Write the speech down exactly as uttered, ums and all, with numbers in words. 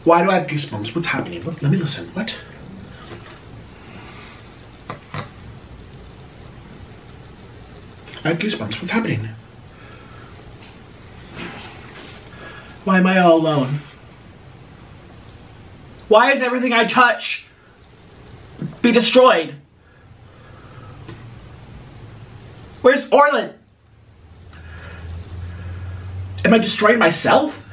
Why do I have goosebumps? What's happening? Let, let me listen. What? I have goosebumps. What's happening? Why am I all alone? Why is everything I touch be destroyed? Where's Orland? Am I destroying myself?